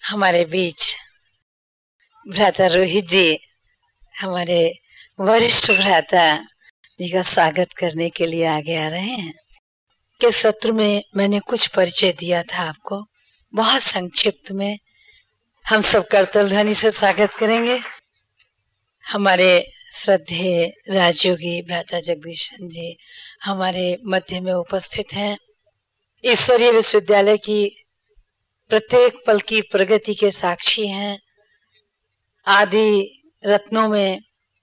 हमारे बीच भ्राता रोहित जी हमारे वरिष्ठ भ्राता जी का स्वागत करने के लिए आगे आ रहे हैं। के सत्र में मैंने कुछ परिचय दिया था आपको, बहुत संक्षिप्त में हम सब करतल ध्वनि से स्वागत करेंगे। हमारे श्रद्धेय राजयोगी भ्राता जगदीशन जी हमारे मध्य में उपस्थित हैं। ईश्वरीय विश्वविद्यालय की प्रत्येक पल की प्रगति के साक्षी हैं। आदि रत्नों में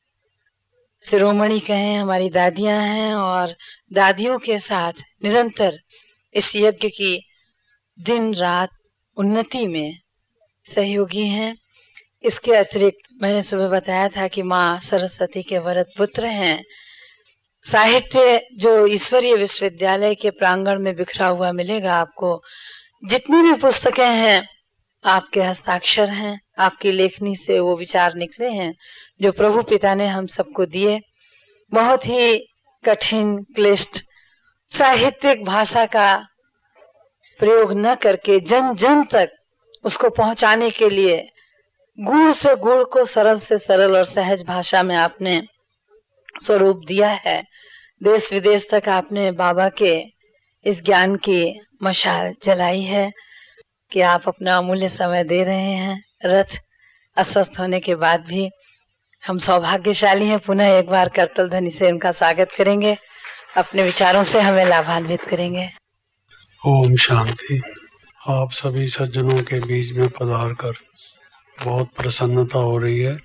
शिरोमणि कहें हमारी दादियां हैं और दादियों के साथ निरंतर इस यज्ञ की दिन रात उन्नति में सहयोगी हैं। इसके अतिरिक्त मैंने सुबह बताया था कि माँ सरस्वती के वरद पुत्र हैं। साहित्य जो ईश्वरीय विश्वविद्यालय के प्रांगण में बिखरा हुआ मिलेगा आपको, जितनी भी पुस्तकें हैं आपके हस्ताक्षर हैं, आपकी लेखनी से वो विचार निकले हैं जो प्रभु पिता ने हम सबको दिए। बहुत ही कठिन क्लिष्ट साहित्यिक भाषा का प्रयोग न करके जन जन तक उसको पहुंचाने के लिए गुण से गुण को सरल से सरल और सहज भाषा में आपने स्वरूप दिया है। देश विदेश तक आपने बाबा के इस ज्ञान की मशाल जलाई है कि आप अपना अमूल्य समय दे रहे हैं। रथ अस्वस्थ होने के बाद भी हम सौभाग्यशाली हैं। पुनः एक बार करतल ध्वनि से उनका स्वागत करेंगे, अपने विचारों से हमें लाभान्वित करेंगे। ओम शांति। आप सभी सज्जनों के बीच में पधार कर बहुत प्रसन्नता हो रही है।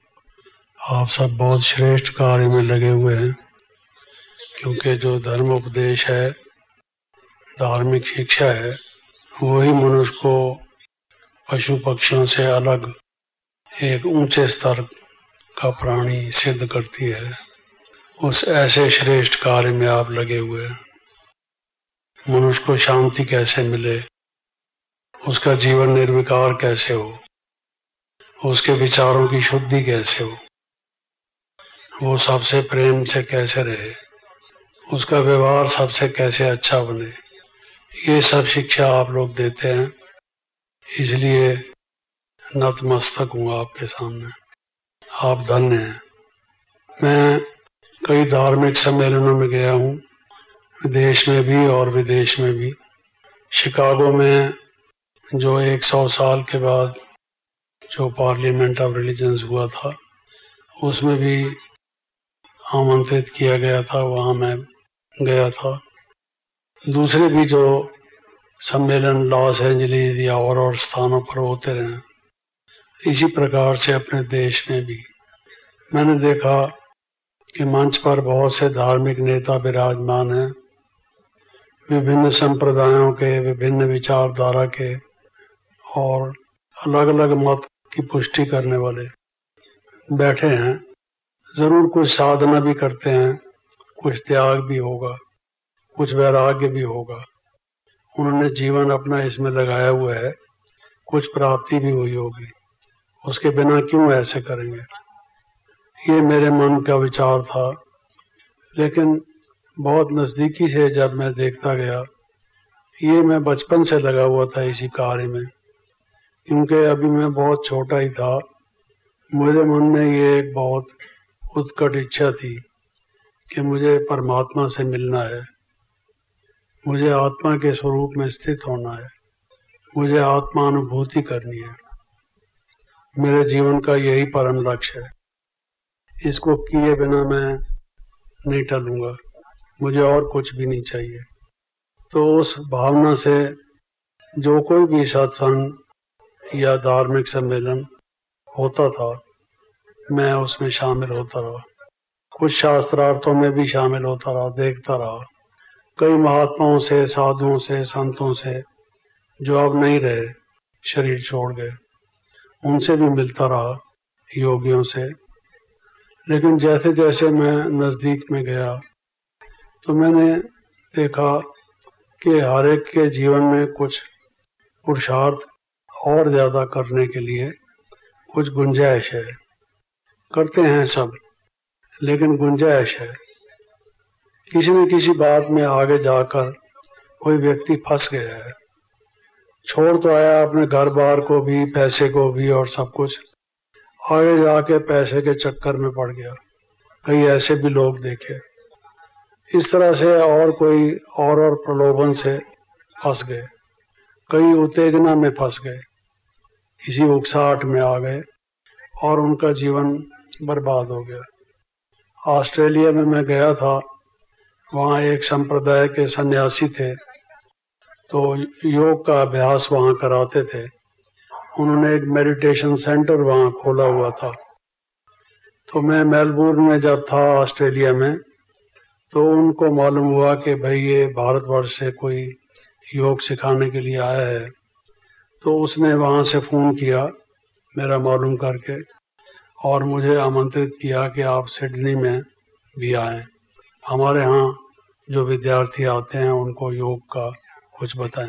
आप सब बहुत श्रेष्ठ कार्य में लगे हुए हैं, क्योंकि जो धर्म उपदेश है, धार्मिक शिक्षा है, वही मनुष्य को पशु पक्षियों से अलग एक ऊंचे स्तर का प्राणी सिद्ध करती है। उस ऐसे श्रेष्ठ कार्य में आप लगे हुए हैं। मनुष्य को शांति कैसे मिले, उसका जीवन निर्विकार कैसे हो, उसके विचारों की शुद्धि कैसे हो, वो सबसे प्रेम से कैसे रहे, उसका व्यवहार सबसे कैसे अच्छा बने, ये सब शिक्षा आप लोग देते हैं। इसलिए नतमस्तक हूँ आपके सामने। आप धन्य हैं। मैं कई धार्मिक सम्मेलनों में गया हूँ, देश में भी और विदेश में भी। शिकागो में जो 100 साल के बाद जो पार्लियामेंट ऑफ रिलीजन्स हुआ था, उसमें भी आमंत्रित किया गया था, वहाँ मैं गया था। दूसरे भी जो सम्मेलन लॉस एंजलिस या और स्थानों पर होते रहे, इसी प्रकार से अपने देश में भी मैंने देखा कि मंच पर बहुत से धार्मिक नेता विराजमान हैं, विभिन्न संप्रदायों के, विभिन्न विचारधारा के और अलग अलग मत की पुष्टि करने वाले बैठे हैं। जरूर कुछ साधना भी करते हैं, कुछ त्याग भी होगा, कुछ वैराग्य भी होगा। उन्होंने जीवन अपना इसमें लगाया हुआ है, कुछ प्राप्ति भी हुई होगी, उसके बिना क्यों ऐसे करेंगे, ये मेरे मन का विचार था। लेकिन बहुत नज़दीकी से जब मैं देखता गया, ये मैं बचपन से लगा हुआ था इसी कार्य में, क्योंकि अभी मैं बहुत छोटा ही था। मेरे मन में ये एक बहुत उत्कट इच्छा थी कि मुझे परमात्मा से मिलना है, मुझे आत्मा के स्वरूप में स्थित होना है, मुझे आत्मा अनुभूति करनी है। मेरे जीवन का यही परम लक्ष्य है। इसको किए बिना मैं नहीं टलूंगा, मुझे और कुछ भी नहीं चाहिए। तो उस भावना से जो कोई भी सत्संग या धार्मिक सम्मेलन होता था, मैं उसमें शामिल होता रहा। कुछ शास्त्रार्थों में भी शामिल होता रहा, देखता रहा। कई महात्माओं से, साधुओं से, संतों से जो अब नहीं रहे, शरीर छोड़ गए, उनसे भी मिलता रहा, योगियों से। लेकिन जैसे जैसे मैं नज़दीक में गया तो मैंने देखा कि हर एक के जीवन में कुछ पुरुषार्थ और ज़्यादा करने के लिए कुछ गुंजाइश है। करते हैं सब, लेकिन गुंजाइश है। किसी न किसी बात में आगे जाकर कोई व्यक्ति फंस गया है, छोड़ तो आया अपने घर बार को भी, पैसे को भी और सब कुछ। आगे जाके पैसे के चक्कर में पड़ गया। कई ऐसे भी लोग देखे इस तरह से, और कोई और प्रलोभन से फंस गए, कई उत्तेजना में फंस गए, किसी उकसाहट में आ गए और उनका जीवन बर्बाद हो गया। ऑस्ट्रेलिया में मैं गया था, वहाँ एक संप्रदाय के सन्यासी थे, तो योग का अभ्यास वहाँ कराते थे। उन्होंने एक मेडिटेशन सेंटर वहाँ खोला हुआ था। तो मैं मेलबोर्न में जब था ऑस्ट्रेलिया में, तो उनको मालूम हुआ कि भाई ये भारतवर्ष से कोई योग सिखाने के लिए आया है। तो उसने वहाँ से फ़ोन किया मेरा मालूम करके और मुझे आमंत्रित किया कि आप सिडनी में भी आएं, हमारे यहाँ जो विद्यार्थी आते हैं उनको योग का कुछ बताएं।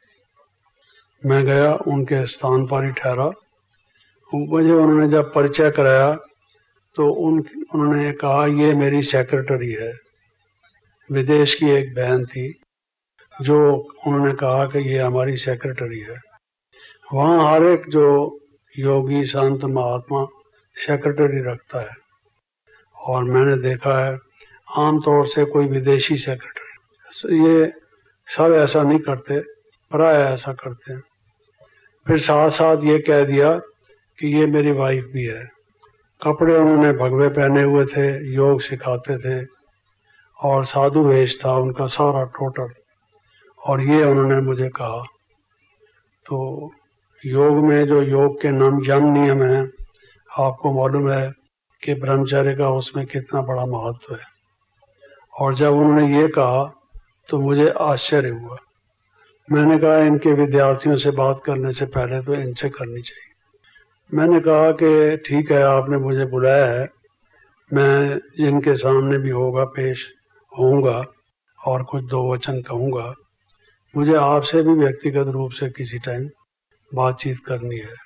मैं गया, उनके स्थान पर ही ठहरा। मुझे उन्होंने जब परिचय कराया तो उन्होंने कहा ये मेरी सेक्रेटरी है। विदेश की एक बहन थी जो उन्होंने कहा कि ये हमारी सेक्रेटरी है। वहाँ हर एक जो योगी संत महात्मा सेक्रेटरी रखता है, और मैंने देखा है आमतौर से कोई विदेशी सेक्रेटरी, ये सब ऐसा नहीं करते, प्राय ऐसा करते हैं। फिर साथ साथ ये कह दिया कि ये मेरी वाइफ भी है। कपड़े उन्होंने भगवे पहने हुए थे, योग सिखाते थे और साधु वेश था उनका सारा टोटल। और ये उन्होंने मुझे कहा। तो योग में जो योग के यम नियम हैं, आपको मालूम है कि ब्रह्मचर्य का उसमें कितना बड़ा महत्व है। और जब उन्होंने ये कहा तो मुझे आश्चर्य हुआ। मैंने कहा इनके विद्यार्थियों से बात करने से पहले तो इनसे करनी चाहिए। मैंने कहा कि ठीक है, आपने मुझे बुलाया है, मैं इनके सामने भी होगा पेश होऊंगा और कुछ दो वचन कहूँगा। मुझे आपसे भी व्यक्तिगत रूप से किसी टाइम बातचीत करनी है।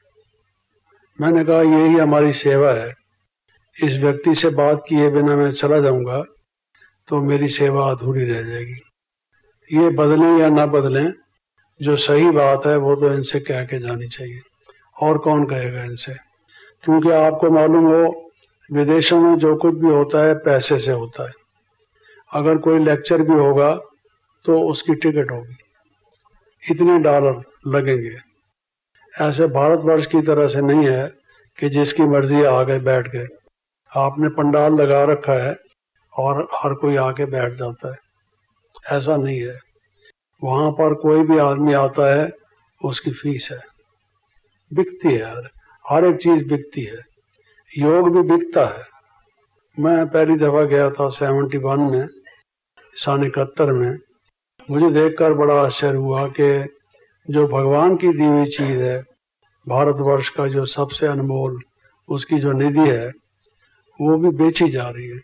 मैंने कहा यही हमारी सेवा है। इस व्यक्ति से बात किए बिना मैं चला जाऊंगा तो मेरी सेवा अधूरी रह जाएगी। ये बदलें या ना बदलें, जो सही बात है वो तो इनसे कह के जानी चाहिए। और कौन कहेगा इनसे? क्योंकि आपको मालूम हो विदेशों में जो कुछ भी होता है पैसे से होता है। अगर कोई लेक्चर भी होगा तो उसकी टिकट होगी, इतने डॉलर लगेंगे। ऐसे भारतवर्ष की तरह से नहीं है कि जिसकी मर्जी आ गए बैठ गए। आपने पंडाल लगा रखा है और हर कोई आके बैठ जाता है, ऐसा नहीं है। वहाँ पर कोई भी आदमी आता है, उसकी फीस है, बिकती है, हर एक चीज बिकती है। योग भी बिकता है। मैं पहली दफा गया था 71 में, सन 71 में। मुझे देखकर बड़ा आश्चर्य हुआ कि जो भगवान की दी हुई चीज है, भारतवर्ष का जो सबसे अनमोल उसकी जो निधि है, वो भी बेची जा रही है।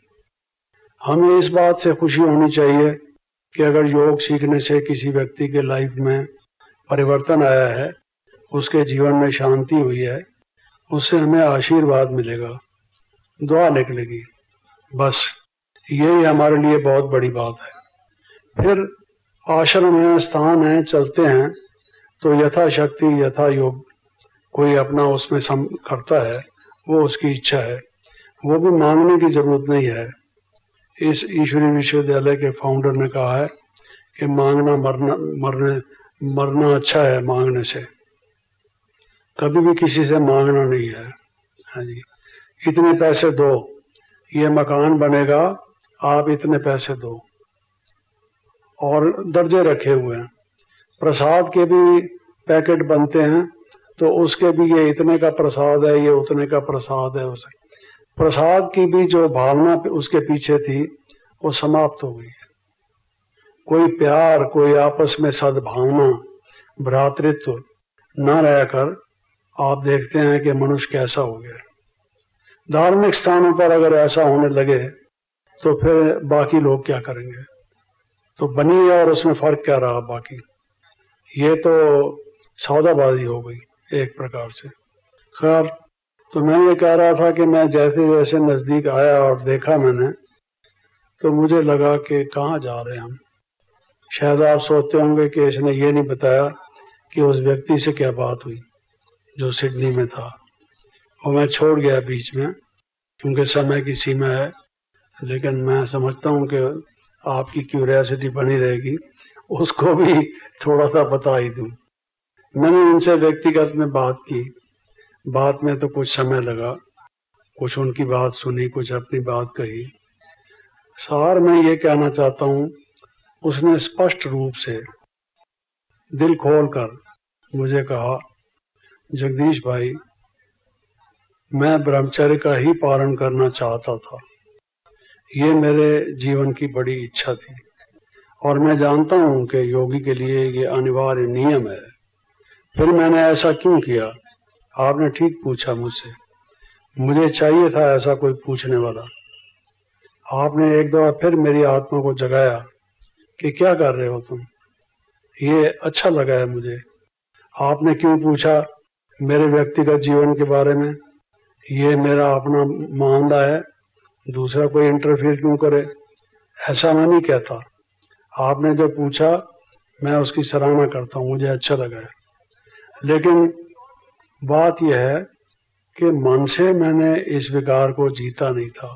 हमें इस बात से खुशी होनी चाहिए कि अगर योग सीखने से किसी व्यक्ति के लाइफ में परिवर्तन आया है, उसके जीवन में शांति हुई है, उससे हमें आशीर्वाद मिलेगा, दुआ निकलेगी। बस यही हमारे लिए बहुत बड़ी बात है। फिर आश्रम है, स्थान है, चलते हैं तो यथाशक्ति यथा योग कोई अपना उसमें करता है, वो उसकी इच्छा है, वो भी मांगने की जरूरत नहीं है। इस ईश्वरीय विश्वविद्यालय के फाउंडर ने कहा है कि मांगना मरना अच्छा है मांगने से, कभी भी किसी से मांगना नहीं है। हाँ जी, इतने पैसे दो, ये मकान बनेगा, आप इतने पैसे दो। और दर्जे रखे हुए हैं, प्रसाद के भी पैकेट बनते हैं, तो उसके भी ये इतने का प्रसाद है, ये उतने का प्रसाद है। उसे प्रसाद की भी जो भावना उसके पीछे थी वो समाप्त हो गई है। कोई प्यार, कोई आपस में सद्भावना, भ्रातृत्व न रहकर आप देखते हैं कि मनुष्य कैसा हो गया। धार्मिक स्थानों पर अगर ऐसा होने लगे तो फिर बाकी लोग क्या करेंगे? तो बनी और उसमें फर्क क्या रहा बाकी? ये तो सौदाबाजी हो गई एक प्रकार से। खैर, तो मैं ये कह रहा था कि मैं जैसे जैसे नजदीक आया और देखा मैंने, तो मुझे लगा कि कहाँ जा रहे हैं हम। शायद आप सोचते होंगे कि इसने ये नहीं बताया कि उस व्यक्ति से क्या बात हुई जो सिडनी में था, और मैं छोड़ गया बीच में क्योंकि समय की सीमा है। लेकिन मैं समझता हूँ कि आपकी क्यूरियोसिटी बनी रहेगी, उसको भी थोड़ा सा बता ही दूँ। मैंने उनसे व्यक्तिगत में बात की, बात में तो कुछ समय लगा, कुछ उनकी बात सुनी, कुछ अपनी बात कही। सार मैं ये कहना चाहता हूँ, उसने स्पष्ट रूप से दिल खोल कर मुझे कहा, जगदीश भाई, मैं ब्रह्मचर्य का ही पालन करना चाहता था, ये मेरे जीवन की बड़ी इच्छा थी और मैं जानता हूँ कि योगी के लिए ये अनिवार्य नियम है। फिर मैंने ऐसा क्यों किया? आपने ठीक पूछा मुझसे, मुझे चाहिए था ऐसा कोई पूछने वाला। आपने एक दफा फिर मेरी आत्मा को जगाया कि क्या कर रहे हो तुम, ये अच्छा लगा है मुझे। आपने क्यों पूछा मेरे व्यक्तिगत जीवन के बारे में? ये मेरा अपना मामला है, दूसरा कोई इंटरफियर क्यों करे? ऐसा मैं नहीं कहता। आपने जो पूछा मैं उसकी सराहना करता हूँ, मुझे अच्छा लगा है। लेकिन बात यह है कि मन से मैंने इस विकार को जीता नहीं था,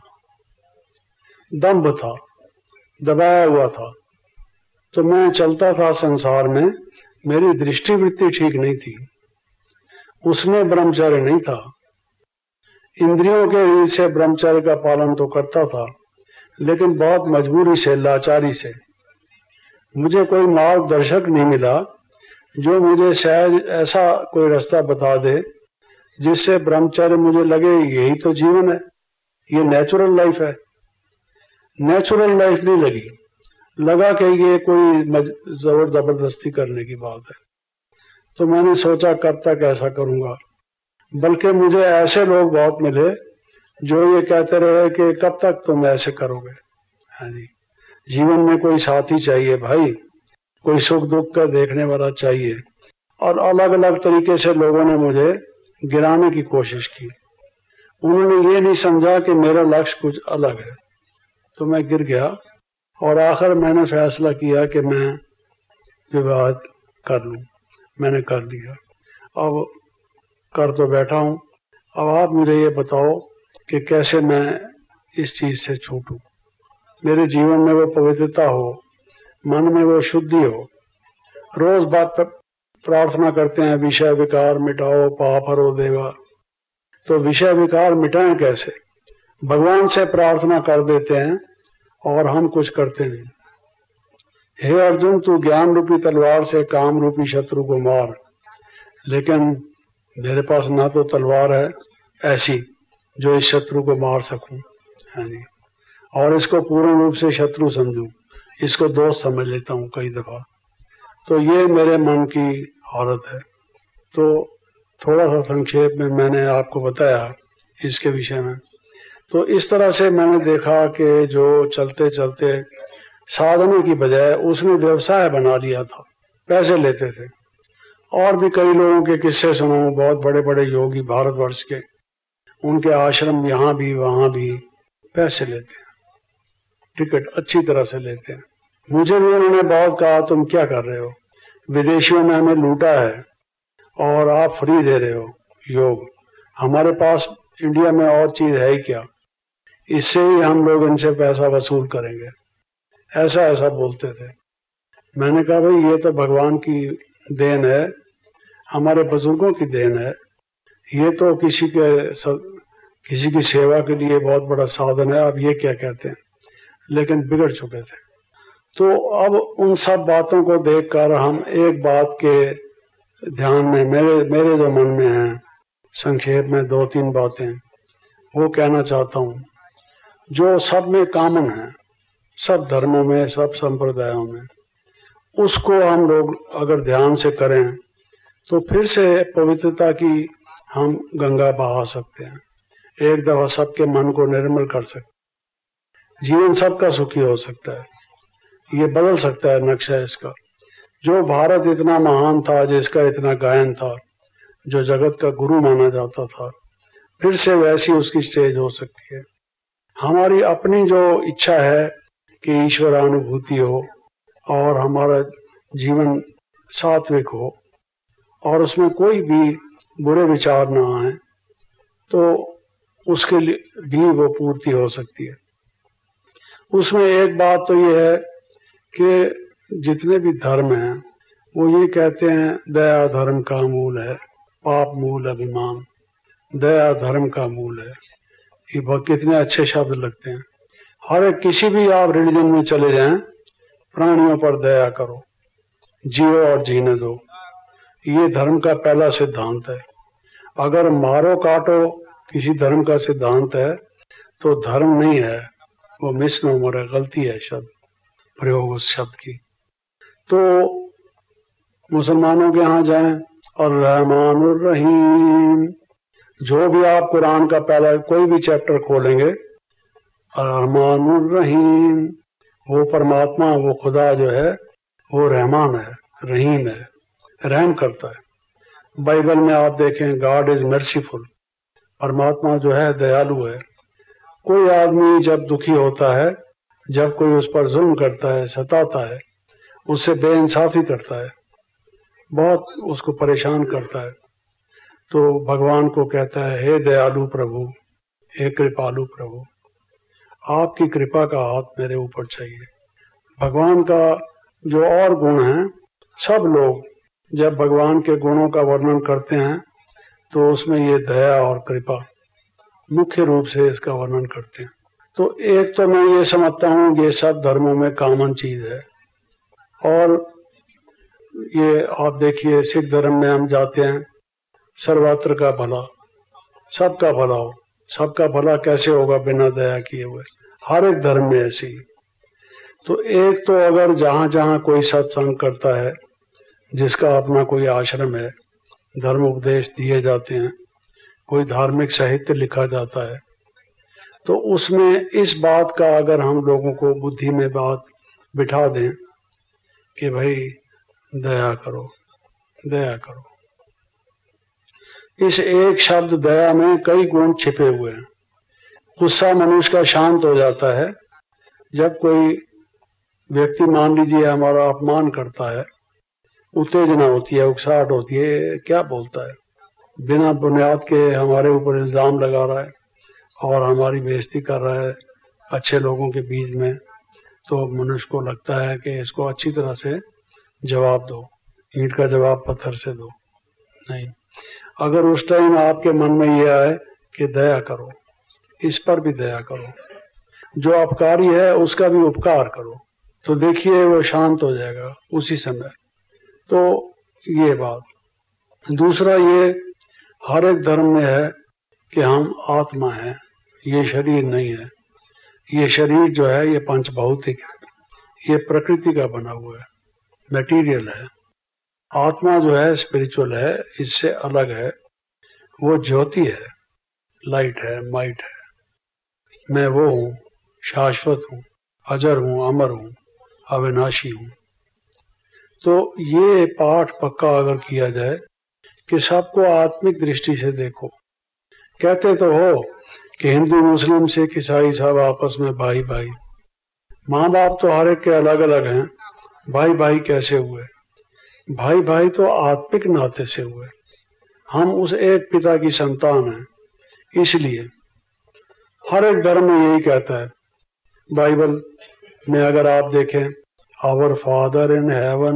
दंभ था, दबाया हुआ था। तो मैं चलता था संसार में, मेरी दृष्टिवृत्ति ठीक नहीं थी, उसमें ब्रह्मचर्य नहीं था। इंद्रियों के रीत से ब्रह्मचर्य का पालन तो करता था, लेकिन बहुत मजबूरी से, लाचारी से। मुझे कोई मार्गदर्शक नहीं मिला जो मुझे शायद ऐसा कोई रास्ता बता दे जिससे ब्रह्मचर्य मुझे लगे यही तो जीवन है, ये नेचुरल लाइफ है। नेचुरल लाइफ नहीं लगी, लगा कि ये कोई जबरदस्ती करने की बात है। तो मैंने सोचा कब तक ऐसा करूंगा। बल्कि मुझे ऐसे लोग बहुत मिले जो ये कहते रहे कि कब तक तुम ऐसे करोगे। हाँ जी, जीवन में कोई साथी चाहिए भाई, कोई सुख दुख का देखने वाला चाहिए। और अलग अलग तरीके से लोगों ने मुझे गिराने की कोशिश की। उन्होंने ये नहीं समझा कि मेरा लक्ष्य कुछ अलग है। तो मैं गिर गया और आखिर मैंने फैसला किया कि मैं विवाह कर लूं। मैंने कर लिया, अब कर तो बैठा हूं। अब आप मुझे ये बताओ कि कैसे मैं इस चीज से छूटूं, मेरे जीवन में वो पवित्रता हो, मन में वो शुद्धि हो। रोज बात प्रार्थना करते हैं, विषय विकार मिटाओ, पाप हरो देवा। तो विषय विकार मिटाएं कैसे? भगवान से प्रार्थना कर देते हैं और हम कुछ करते नहीं। हे अर्जुन, तू ज्ञान रूपी तलवार से काम रूपी शत्रु को मार। लेकिन मेरे पास ना तो तलवार है ऐसी जो इस शत्रु को मार सकूं, है नहीं, और इसको पूर्ण रूप से शत्रु समझूं, इसको दोस्त समझ लेता हूं कई दफा। तो ये मेरे मन की हालत है। तो थोड़ा सा संक्षेप में मैंने आपको बताया इसके विषय में। तो इस तरह से मैंने देखा कि जो चलते चलते साधने की बजाय उसने व्यवसाय बना लिया था, पैसे लेते थे। और भी कई लोगों के किस्से सुनो, बहुत बड़े बड़े योगी भारतवर्ष के, उनके आश्रम यहाँ भी वहाँ भी पैसे लेते हैं, टिकट अच्छी तरह से लेते हैं। मुझे भी उन्होंने बहुत कहा तुम क्या कर रहे हो, विदेशियों ने हमें लूटा है और आप फ्री दे रहे हो योग, हमारे पास इंडिया में और चीज है ही क्या, इससे ही हम लोग इनसे पैसा वसूल करेंगे। ऐसा ऐसा बोलते थे। मैंने कहा भाई ये तो भगवान की देन है, हमारे बुजुर्गों की देन है, ये तो किसी की सेवा के लिए बहुत बड़ा साधन है, आप ये क्या कहते हैं। लेकिन बिगड़ चुके थे। तो अब उन सब बातों को देखकर हम एक बात के ध्यान में, मेरे जो मन में है, संक्षेप में 2-3 बातें वो कहना चाहता हूँ जो सब में कॉमन है, सब धर्मों में, सब संप्रदायों में। उसको हम लोग अगर ध्यान से करें तो फिर से पवित्रता की हम गंगा बहा सकते हैं, एक दफा सबके मन को निर्मल कर सकते, जीवन सबका सुखी हो सकता है। ये बदल सकता है नक्शा इसका। जो भारत इतना महान था, जिसका इतना गायन था, जो जगत का गुरु माना जाता था, फिर से वैसी उसकी स्टेज हो सकती है। हमारी अपनी जो इच्छा है कि ईश्वरानुभूति हो और हमारा जीवन सात्विक हो, और उसमें कोई भी बुरे विचार ना आए, तो उसके लिए भी वो पूर्ति हो सकती है। उसमें एक बात तो ये है कि जितने भी धर्म हैं वो ये कहते हैं दया धर्म का मूल है, पाप मूल अभिमान, दया धर्म का मूल है। ये बहुत कितने अच्छे शब्द लगते हैं। हर एक किसी भी आप रिलीजन में चले जाएं, प्राणियों पर दया करो, जियो और जीने दो, ये धर्म का पहला सिद्धांत है। अगर मारो काटो किसी धर्म का सिद्धांत है तो धर्म नहीं है, वो मिसनोमर है, गलती है शब्द प्रयोग उस शब्द की। तो मुसलमानों के यहाँ जाएं और रहमानुर रहीम, जो भी आप कुरान का पहला कोई भी चैप्टर खोलेंगे, रहमानुर रहीम, वो परमात्मा, वो खुदा जो है वो रहमान है, रहीम है, रहम करता है। बाइबल में आप देखें गॉड इज मर्सीफुल, परमात्मा जो है दयालु है। कोई आदमी जब दुखी होता है, जब कोई उस पर जुल्म करता है, सताता है, उससे बेइंसाफी करता है, बहुत उसको परेशान करता है, तो भगवान को कहता है हे दयालु प्रभु, हे कृपालु प्रभु, आपकी कृपा का हाथ मेरे ऊपर चाहिए। भगवान का जो और गुण हैं, सब लोग जब भगवान के गुणों का वर्णन करते हैं तो उसमें ये दया और कृपा मुख्य रूप से इसका वर्णन करते हैं। तो एक तो मैं ये समझता हूँ ये सब धर्मों में कॉमन चीज है। और ये आप देखिए सिख धर्म में हम जाते हैं, सर्वत्र का भला, सबका भला हो। सबका भला कैसे होगा बिना दया किए हुए? हर एक धर्म में ऐसी। तो एक तो अगर जहाँ जहाँ कोई सत्संग करता है, जिसका अपना कोई आश्रम है, धर्म उपदेश दिए जाते हैं, कोई धार्मिक साहित्य लिखा जाता है, तो उसमें इस बात का अगर हम लोगों को बुद्धि में बात बिठा दें कि भाई दया करो, दया करो। इस एक शब्द दया में कई गुण छिपे हुए हैं। गुस्सा मनुष्य का शांत हो जाता है। जब कोई व्यक्ति मान लीजिए हमारा अपमान करता है, उत्तेजना होती है, उकसाहट होती है, क्या बोलता है, बिना बुनियाद के हमारे ऊपर इल्जाम लगा रहा है और हमारी बेइज्जती कर रहा है अच्छे लोगों के बीच में, तो मनुष्य को लगता है कि इसको अच्छी तरह से जवाब दो, ईंट का जवाब पत्थर से दो। नहीं, अगर उस टाइम आपके मन में ये आए कि दया करो, इस पर भी दया करो, जो अपकारी है उसका भी उपकार करो, तो देखिए वो शांत हो जाएगा उसी समय। तो ये बात। दूसरा ये हर एक धर्म में है कि हम आत्मा हैं, ये शरीर नहीं है। ये शरीर जो है ये पंचभौतिक है, ये प्रकृति का बना हुआ है, मटेरियल है। आत्मा जो है स्पिरिचुअल है, इससे अलग है, वो ज्योति है, लाइट है, माइट है। मैं वो हूँ, शाश्वत हूँ, अजर हूँ, अमर हूँ, अविनाशी हूँ। तो ये पाठ पक्का अगर किया जाए कि सबको आत्मिक दृष्टि से देखो। कहते तो हो कि हिंदू मुस्लिम सिख ईसाई सब आपस में भाई भाई, माँ बाप तो हर एक के अलग अलग हैं, भाई भाई कैसे हुए? भाई भाई तो आत्मिक नाते से हुए, हम उस एक पिता की संतान हैं। इसलिए हर एक धर्म में यही कहता है। बाइबल में अगर आप देखें, आवर फादर इन हेवन,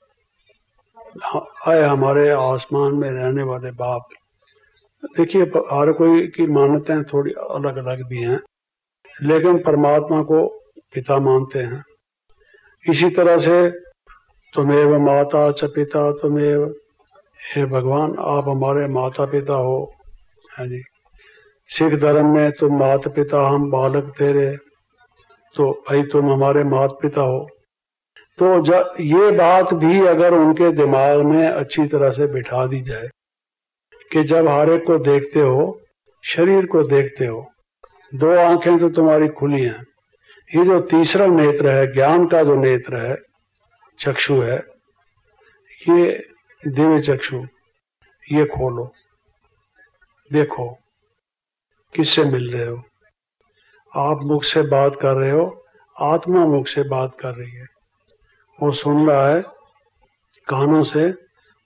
आए हमारे आसमान में रहने वाले बाप। देखिए हर कोई की मान्यताएं थोड़ी अलग अलग भी हैं, लेकिन परमात्मा को पिता मानते हैं। इसी तरह से तुमेव माता च पिता तुमेव, हे भगवान आप हमारे माता पिता हो। हाँ जी। सिख धर्म में तुम माता पिता हम बालक तेरे, तो भाई तुम हमारे माता पिता हो। तो जब ये बात भी अगर उनके दिमाग में अच्छी तरह से बिठा दी जाए कि जब हर एक को देखते हो, शरीर को देखते हो, दो आंखें तो तुम्हारी खुली हैं, ये जो तीसरा नेत्र है, ज्ञान का जो नेत्र है, चक्षु है, ये दिव्य चक्षु, ये खोलो, देखो किससे मिल रहे हो। आप मुख से बात कर रहे हो, आत्मा मुख से बात कर रही है, वो सुन रहा है कानों से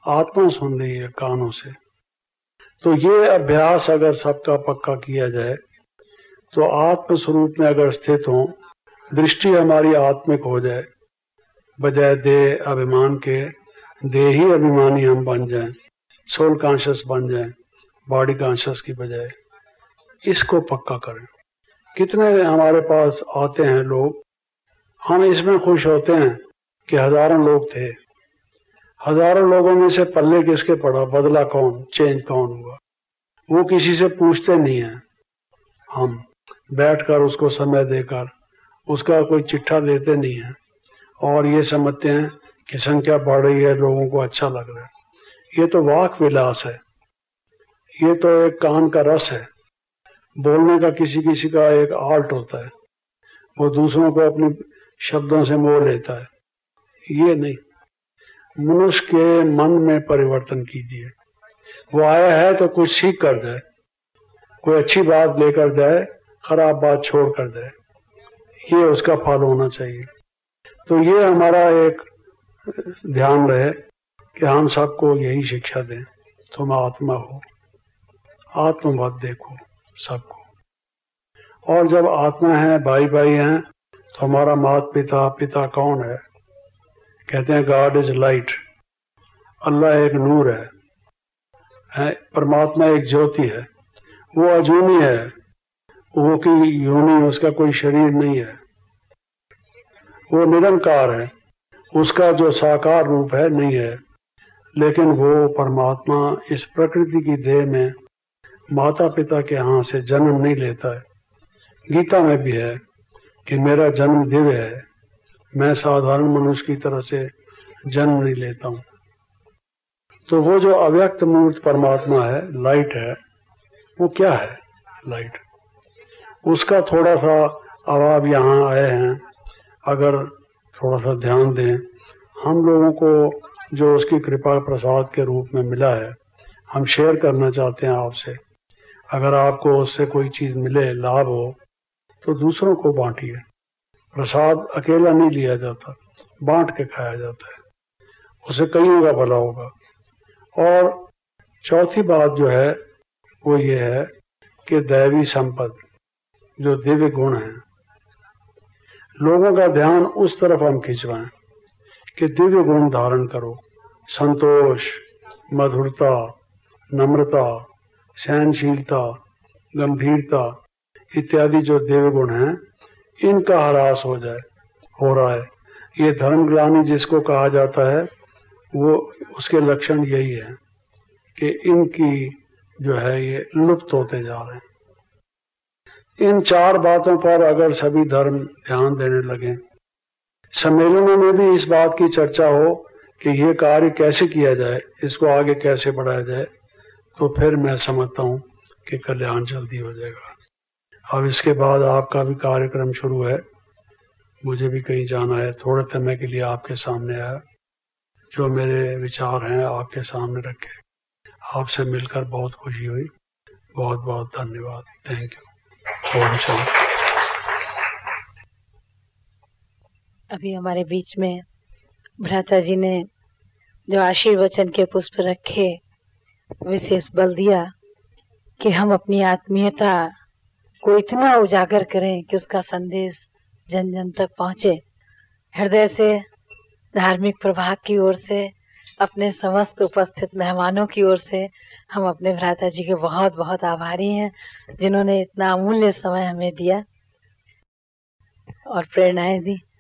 आत्मा सुन रही है कानों से। तो ये अभ्यास अगर सबका पक्का किया जाए तो आत्म स्वरूप में अगर स्थित हो, दृष्टि हमारी आत्मिक हो जाए, बजाय देह अभिमान के देही अभिमानी हम बन जाएं, सोल कॉन्शियस बन जाएं बॉडी कॉन्शियस की बजाय, इसको पक्का करें। कितने हमारे पास आते हैं लोग, हम इसमें खुश होते हैं कि हजारों लोग थे, हजारों लोगों में से पल्ले किसके पड़ा, बदला कौन, चेंज कौन हुआ, वो किसी से पूछते नहीं है। हम बैठकर उसको समय देकर उसका कोई चिट्ठा देते नहीं है और ये समझते हैं कि संख्या बढ़ रही है, लोगों को अच्छा लग रहा है। ये तो वाक विलास है, ये तो एक कान का रस है। बोलने का किसी किसी का एक आर्ट होता है, वो दूसरों को अपने शब्दों से मोह लेता है। ये नहीं, मनुष्य के मन में परिवर्तन कीजिए। वो आया है तो कुछ सीख कर जाए, कोई अच्छी बात लेकर जाए, खराब बात छोड़ कर जाए, ये उसका फल होना चाहिए। तो ये हमारा एक ध्यान रहे कि हम सबको यही शिक्षा दें, तुम आत्मा हो, आत्म मत देखो सबको। और जब आत्मा है, भाई भाई हैं, तो हमारा माता पिता, पिता कौन है? कहते हैं गॉड इज लाइट, अल्लाह एक नूर है, परमात्मा एक ज्योति है, वो अजूनी है, वो की योनि, उसका कोई शरीर नहीं है, वो निरंकार है, उसका जो साकार रूप है नहीं है। लेकिन वो परमात्मा इस प्रकृति की देह में माता पिता के हाथ से जन्म नहीं लेता है। गीता में भी है कि मेरा जन्म दिव्य है, मैं साधारण मनुष्य की तरह से जन्म नहीं लेता हूँ। तो वो जो अव्यक्त मूर्त परमात्मा है, लाइट है, वो क्या है? लाइट। उसका थोड़ा सा अब आप यहाँ आए हैं, अगर थोड़ा सा ध्यान दें, हम लोगों को जो उसकी कृपा प्रसाद के रूप में मिला है, हम शेयर करना चाहते हैं आपसे। अगर आपको उससे कोई चीज़ मिले, लाभ हो, तो दूसरों को बांटिए। प्रसाद अकेला नहीं लिया जाता, बांट के खाया जाता है, उससे कईयों का भला होगा। और चौथी बात जो है वो ये है कि दैवी संपत्ति, जो दिव्य गुण है, लोगों का ध्यान उस तरफ हम खिंचवाएं कि दिव्य गुण धारण करो। संतोष, मधुरता, नम्रता, सहनशीलता, गंभीरता इत्यादि जो दिव्य गुण हैं, इनका ह्रास हो जाए, हो रहा है। ये धर्मग्लानि जिसको कहा जाता है, वो उसके लक्षण यही है कि इनकी जो है ये लुप्त होते जा रहे हैं। इन चार बातों पर अगर सभी धर्म ध्यान देने लगे, सम्मेलनों में भी इस बात की चर्चा हो कि ये कार्य कैसे किया जाए, इसको आगे कैसे बढ़ाया जाए, तो फिर मैं समझता हूँ कि कल्याण जल्दी हो जाएगा। अब इसके बाद आपका भी कार्यक्रम शुरू है, मुझे भी कहीं जाना है। थोड़े समय के लिए आपके सामने आया, जो मेरे विचार हैं आपके सामने रखे। आपसे मिलकर बहुत खुशी हुई, बहुत बहुत धन्यवाद। Thank you. ओम शांति। अभी हमारे बीच में भ्राता जी ने जो आशीर्वचन के पुष्प रखे, विशेष बल दिया कि हम अपनी आत्मीयता को इतना उजागर करें कि उसका संदेश जन जन तक पहुंचे। हृदय से, धार्मिक प्रभाग की ओर से, अपने समस्त उपस्थित मेहमानों की ओर से हम अपने भ्राता जी के बहुत बहुत आभारी हैं, जिन्होंने इतना अमूल्य समय हमें दिया और प्रेरणाएं दी।